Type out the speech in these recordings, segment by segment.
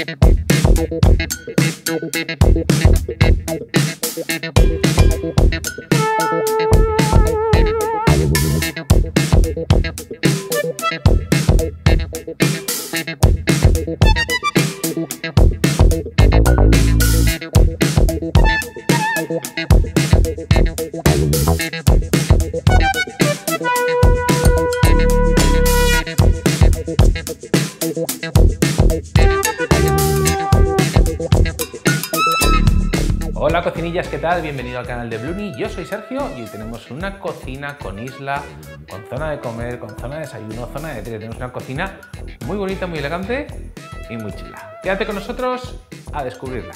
Hola cocinillas, ¿qué tal? Bienvenido al canal de Bluni, yo soy Sergio y hoy tenemos una cocina con isla, con zona de comer, con zona de desayuno, zona de té. Tenemos una cocina muy bonita, muy elegante y muy chula. Quédate con nosotros a descubrirla.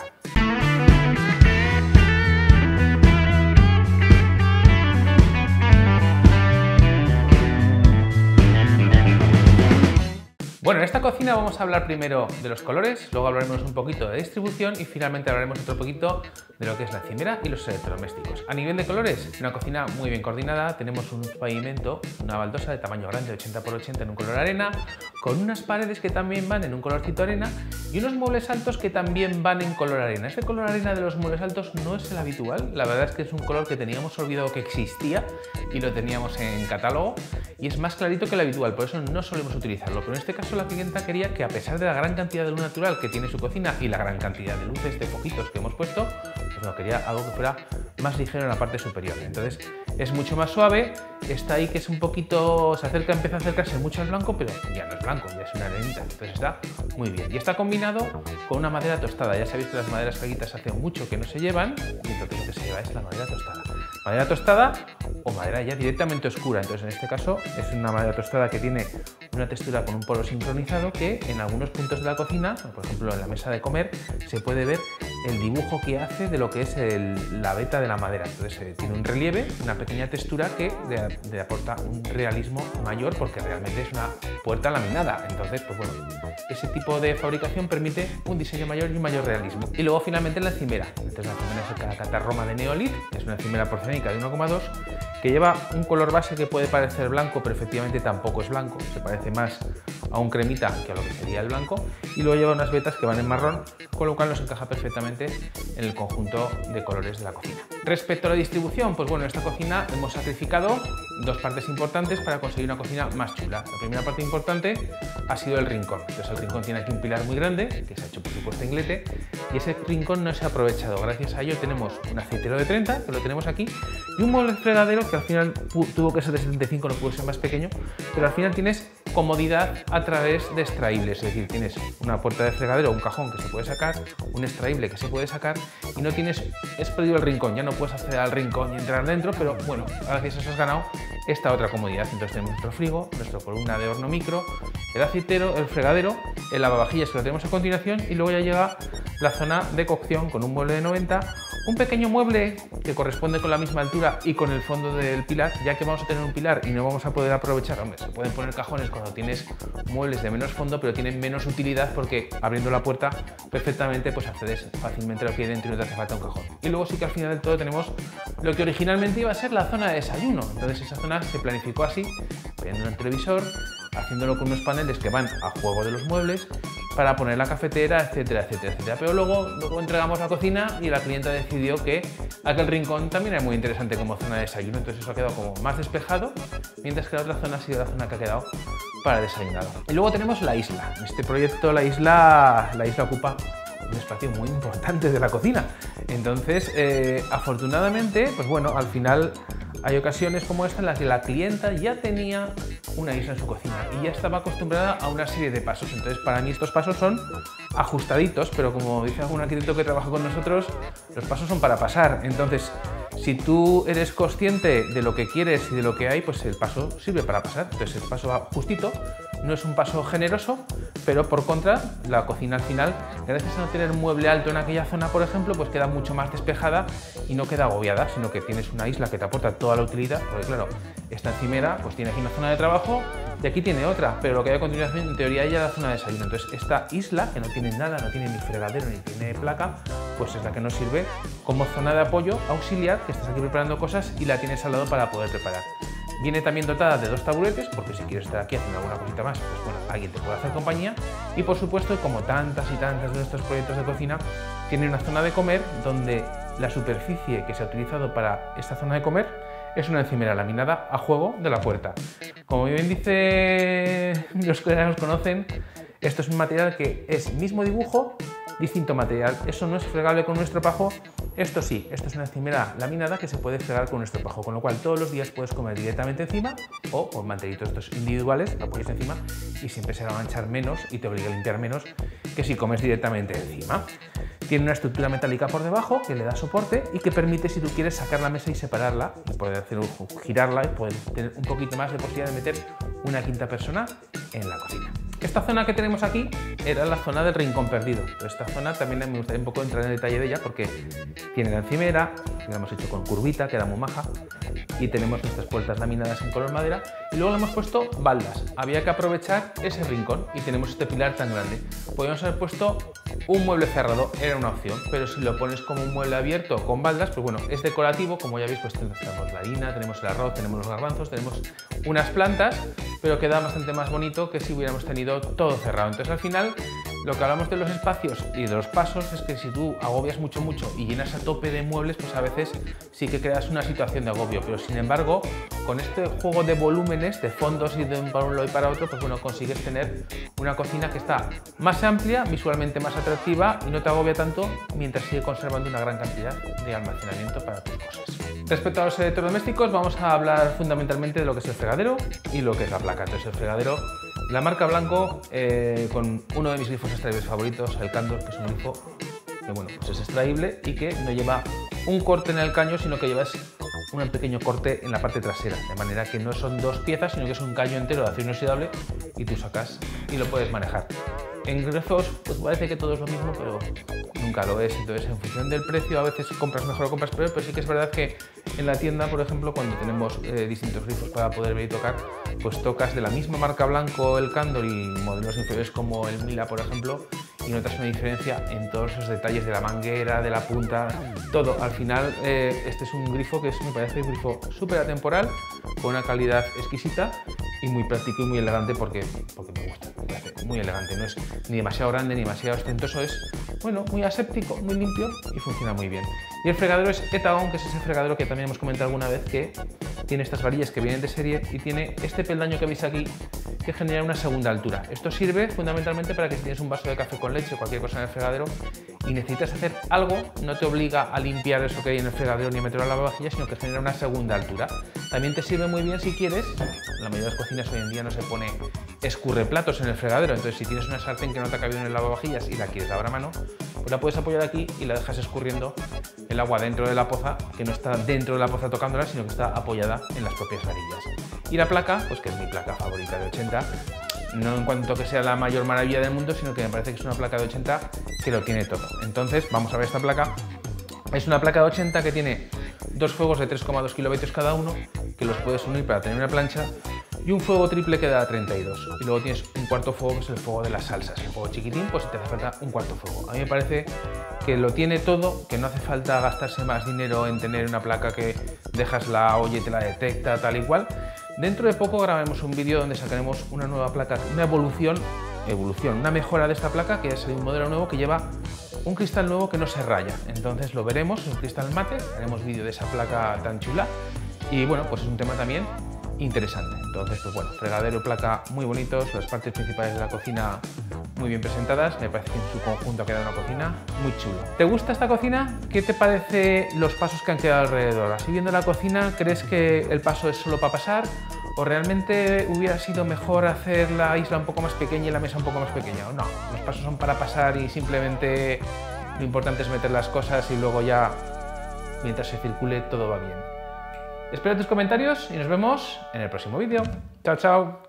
Bueno, en esta cocina vamos a hablar primero de los colores, luego hablaremos un poquito de distribución y finalmente hablaremos otro poquito de lo que es la encimera y los electrodomésticos. A nivel de colores, una cocina muy bien coordinada, tenemos un pavimento, una baldosa de tamaño grande, 80 x 80 en un color arena, con unas paredes que también van en un colorcito arena y unos muebles altos que también van en color arena. Este color arena de los muebles altos no es el habitual, la verdad es que es un color que teníamos olvidado que existía y lo teníamos en catálogo y es más clarito que el habitual, por eso no solemos utilizarlo, pero en este caso la clienta quería que, a pesar de la gran cantidad de luz natural que tiene su cocina y la gran cantidad de luces de foquitos que hemos puesto, pues no, quería algo que fuera más ligero en la parte superior. Entonces es mucho más suave, está ahí que es un poquito, empieza a acercarse mucho al blanco, pero ya no es blanco, ya es una arenita, entonces está muy bien. Y está combinado con una madera tostada. Ya sabéis que las maderas caguitas hace mucho que no se llevan y entonces lo que se lleva es la madera tostada. Madera tostada o madera ya directamente oscura, entonces en este caso es una madera tostada que tiene una textura con un polo sincronizado que en algunos puntos de la cocina, por ejemplo en la mesa de comer, se puede ver el dibujo que hace de lo que es la veta de la madera. Entonces tiene un relieve, una pequeña textura que le aporta un realismo mayor porque realmente es una puerta laminada. Entonces, pues bueno, ese tipo de fabricación permite un diseño mayor y un mayor realismo. Y luego finalmente la encimera. Entonces la encimera es el Calacatta-Roma de Neolith, que es una encimera porcelánica de 1,2 que lleva un color base que puede parecer blanco, pero efectivamente tampoco es blanco, se parece más a un cremita que a lo que sería el blanco, y luego lleva unas vetas que van en marrón, con lo cual nos encaja perfectamente en el conjunto de colores de la cocina. Respecto a la distribución, pues bueno, en esta cocina hemos sacrificado dos partes importantes para conseguir una cocina más chula. La primera parte importante ha sido el rincón. Entonces el rincón tiene aquí un pilar muy grande, que se ha hecho por supuesto en glete, y ese rincón no se ha aprovechado. Gracias a ello tenemos un aceitero de 30, que lo tenemos aquí, y un mueble fregadero que al final tuvo que ser de 75, no pudo ser más pequeño, pero al final tienes comodidad a través de extraíbles, es decir, tienes una puerta de fregadero, un cajón que se puede sacar, un extraíble que se puede sacar y no tienes perdido el rincón, ya no puedes acceder al rincón y entrar dentro, pero bueno, gracias a eso has ganado esta otra comodidad. Entonces tenemos nuestro frigo, nuestra columna de horno micro, el aceitero, el fregadero, el lavavajillas que lo tenemos a continuación y luego ya llega la zona de cocción con un mueble de 90, un pequeño mueble que corresponde con la misma altura y con el fondo del pilar, ya que vamos a tener un pilar y no vamos a poder aprovechar, hombre, se pueden poner cajones cuando tienes muebles de menos fondo, pero tienen menos utilidad porque abriendo la puerta perfectamente pues accedes fácilmente a lo que hay dentro y no te hace falta un cajón. Y luego sí que al final del todo tenemos lo que originalmente iba a ser la zona de desayuno, entonces esa zona se planificó así, poniendo un televisor, haciéndolo con unos paneles que van a juego de los muebles para poner la cafetera, etcétera, etcétera, etcétera. Pero luego entregamos la cocina y la clienta decidió que aquel rincón también era muy interesante como zona de desayuno, entonces eso ha quedado como más despejado, mientras que la otra zona ha sido la zona que ha quedado para desayunado. Y luego tenemos la isla. En este proyecto la isla ocupa un espacio muy importante de la cocina. Entonces, afortunadamente, pues bueno, al final hay ocasiones como esta en las que la clienta ya tenía una isla en su cocina y ya estaba acostumbrada a una serie de pasos. Entonces, para mí estos pasos son ajustaditos, pero como dice algún arquitecto que trabaja con nosotros, los pasos son para pasar. Entonces, si tú eres consciente de lo que quieres y de lo que hay, pues el paso sirve para pasar. Entonces, el paso va justito, no es un paso generoso, pero por contra, la cocina al final, gracias a no tener un mueble alto en aquella zona, por ejemplo, pues queda mucho más despejada y no queda agobiada, sino que tienes una isla que te aporta toda la utilidad, porque claro, esta encimera pues tiene aquí una zona de trabajo y aquí tiene otra, pero lo que hay a continuación en teoría ya es la zona de desayuno. Entonces esta isla, que no tiene nada, no tiene ni fregadero ni tiene placa, pues es la que nos sirve como zona de apoyo auxiliar, que estás aquí preparando cosas y la tienes al lado para poder preparar. Viene también dotada de 2 taburetes, porque si quieres estar aquí haciendo alguna cosita más, pues bueno, alguien te puede hacer compañía. Y por supuesto, como tantas y tantas de nuestros proyectos de cocina, tiene una zona de comer donde la superficie que se ha utilizado para esta zona de comer es una encimera laminada a juego de la puerta. Como bien dice los que ya nos conocen, esto es un material que es mismo dibujo, distinto material. Eso no es fregable con un estropajo. Esto sí, esto es una encimera laminada que se puede fregar con un estropajo, con lo cual todos los días puedes comer directamente encima o con mantelitos estos individuales, lo pones encima y siempre se va a manchar menos y te obliga a limpiar menos que si comes directamente encima. Tiene una estructura metálica por debajo que le da soporte y que permite, si tú quieres, sacar la mesa y separarla y poder girarla y poder tener un poquito más de posibilidad de meter una quinta persona en la cocina. Esta zona que tenemos aquí era la zona del rincón perdido. Pero esta zona también me gustaría un poco entrar en detalle de ella porque tiene la encimera, la hemos hecho con curvita, que era muy maja, y tenemos nuestras puertas laminadas en color madera y luego le hemos puesto baldas. Había que aprovechar ese rincón y tenemos este pilar tan grande. Podríamos haber puesto un mueble cerrado, era una opción, pero si lo pones como un mueble abierto con baldas, pues bueno, es decorativo. Como ya veis, pues tenemos la harina, tenemos el arroz, tenemos los garbanzos, tenemos unas plantas, pero queda bastante más bonito que si hubiéramos tenido todo cerrado. Entonces, al final, lo que hablamos de los espacios y de los pasos es que si tú agobias mucho y llenas a tope de muebles, pues a veces sí que creas una situación de agobio, pero sin embargo, con este juego de volúmenes, de fondos y de un para un lado y para otro, pues bueno, consigues tener una cocina que está más amplia, visualmente más atractiva y no te agobia tanto, mientras sigue conservando una gran cantidad de almacenamiento para tus cosas. Respecto a los electrodomésticos, vamos a hablar fundamentalmente de lo que es el fregadero y lo que es la placa. Entonces, el fregadero, la marca Blanco, con uno de mis grifos extraíbles favoritos, el Candor, que es un grifo que bueno, pues es extraíble y que no lleva un corte en el caño, sino que llevas un pequeño corte en la parte trasera, de manera que no son 2 piezas, sino que es un caño entero de acero inoxidable y tú sacas y lo puedes manejar. En grifos pues parece que todo es lo mismo, pero nunca lo es. Entonces, en función del precio, a veces compras mejor o compras peor, pero sí que es verdad que en la tienda, por ejemplo, cuando tenemos distintos grifos para poder ver y tocar, pues tocas de la misma marca Blanco el Candor y modelos inferiores como el Mila, por ejemplo, y notas una diferencia en todos esos detalles de la manguera, de la punta, todo. Al final, este es un grifo que me parece un grifo súper atemporal, con una calidad exquisita y muy práctico y muy elegante porque me gusta, me parece muy elegante. No es ni demasiado grande ni demasiado ostentoso, es bueno, muy aséptico, muy limpio y funciona muy bien. Y el fregadero es Etagon, que es ese fregadero que también hemos comentado alguna vez, que tiene estas varillas que vienen de serie y tiene este peldaño que veis aquí que genera una segunda altura. Esto sirve fundamentalmente para que si tienes un vaso de café con leche o cualquier cosa en el fregadero y necesitas hacer algo, no te obliga a limpiar eso que hay en el fregadero ni a meterlo a la lavavajillas, sino que genera una segunda altura. También te sirve muy bien si quieres, la mayoría de las cocinas hoy en día no se pone escurreplatos en el fregadero, entonces si tienes una sartén que no te ha cabido en el lavavajillas y la quieres lavar a mano, pues la puedes apoyar aquí y la dejas escurriendo el agua dentro de la poza, que no está dentro de la poza tocándola, sino que está apoyada en las propias varillas. Y la placa, pues que es mi placa favorita de 80, no en cuanto que sea la mayor maravilla del mundo, sino que me parece que es una placa de 80 que lo tiene todo. Entonces, vamos a ver esta placa. Es una placa de 80 que tiene 2 fuegos de 3,2 kilovatios cada uno, que los puedes unir para tener una plancha, y un fuego triple que da 32. Y luego tienes un cuarto fuego, que es el fuego de las salsas. El fuego chiquitín, pues si te hace falta un cuarto fuego. A mí me parece que lo tiene todo, que no hace falta gastarse más dinero en tener una placa que dejas la olla y te la detecta, tal y cual. Dentro de poco grabaremos un vídeo donde sacaremos una nueva placa, una una mejora de esta placa, que es un modelo nuevo que lleva un cristal nuevo que no se raya. Entonces lo veremos, es un cristal mate, haremos vídeo de esa placa tan chula y bueno, pues es un tema también interesante. Entonces, pues bueno, fregadero y placa muy bonitos, las partes principales de la cocina muy bien presentadas. Me parece que en su conjunto ha quedado una cocina muy chula. ¿Te gusta esta cocina? ¿Qué te parece los pasos que han quedado alrededor? Así viendo la cocina, ¿crees que el paso es solo para pasar? ¿O realmente hubiera sido mejor hacer la isla un poco más pequeña y la mesa un poco más pequeña? ¿O no? Los pasos son para pasar y simplemente lo importante es meter las cosas y luego ya, mientras se circule, todo va bien. Espero tus comentarios y nos vemos en el próximo vídeo. Chao, chao.